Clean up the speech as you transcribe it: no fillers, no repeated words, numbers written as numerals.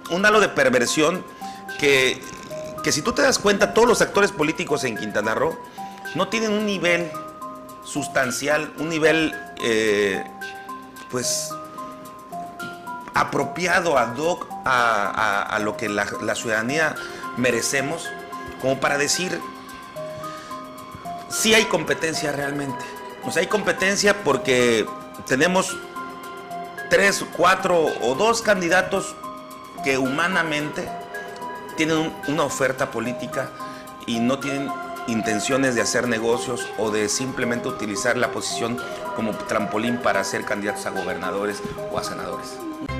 un halo de perversión que si tú te das cuenta, todos los actores políticos en Quintana Roo no tienen un nivel sustancial, un nivel pues apropiado ad hoc a lo que la ciudadanía merecemos, como para decir sí hay competencia realmente. O sea, hay competencia porque tenemos 3, 4 o 2 candidatos que humanamente tienen una oferta política y no tienen intenciones de hacer negocios o de simplemente utilizar la posición como trampolín para ser candidatos a gobernadores o a senadores.